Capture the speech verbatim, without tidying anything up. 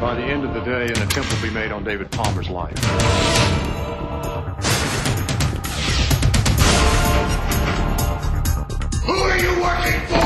By the end of the day, an attempt will be made on David Palmer's life. Who are you working for?